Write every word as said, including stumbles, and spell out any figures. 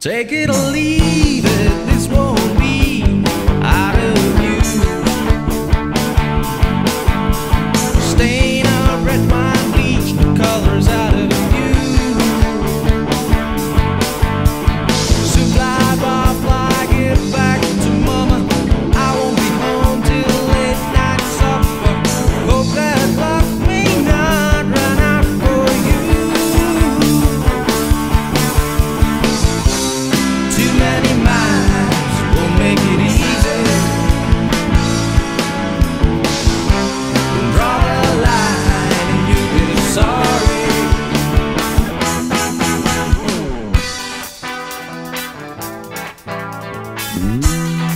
Take it or leave it, this won't be out of you. Stain of red wine, bleach the colors out of you. So fly by fly, get back to mama. I won't be home till late night supper. Hope that luck may not run out for you. Too many miles won't make it easy. We'll draw the line and you'll be sorry. Mm.